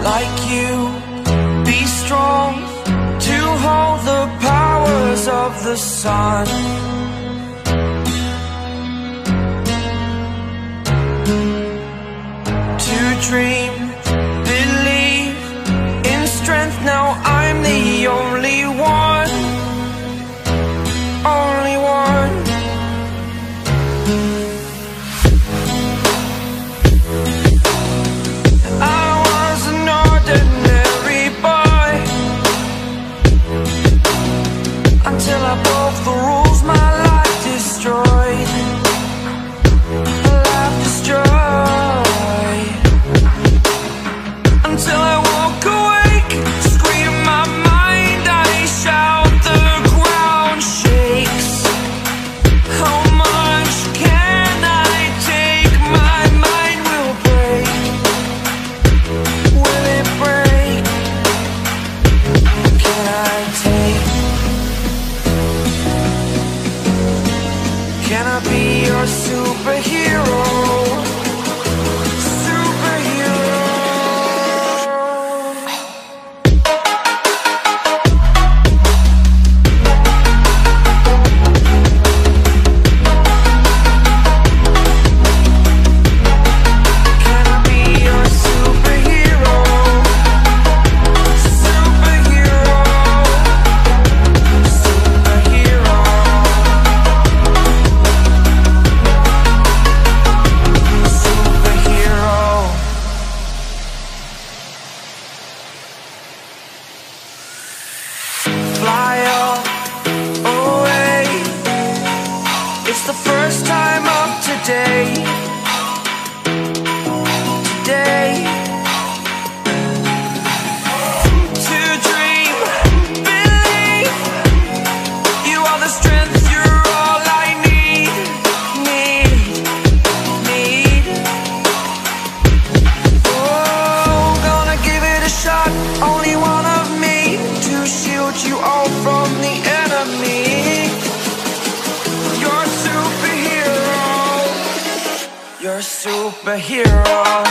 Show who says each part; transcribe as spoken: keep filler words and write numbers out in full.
Speaker 1: like you, be strong to hold the powers of the sun. To dream, believe in strength. Now I'm the only one, only one. I was an ordinary boy until I broke the rules. My life destroyed, life destroyed. Until I walk awake, scream my mind, I shout, the ground shakes. How much can I take? My mind will break. Will it break? Can I take? Can I be your superhero? Fly up away. It's the first time of today. Today. To dream, believe. You are the strength, you're all I need. Need, need. Oh, gonna give it a shot. Only one of me to shield you all from the enemy. You're a superhero. You're a superhero.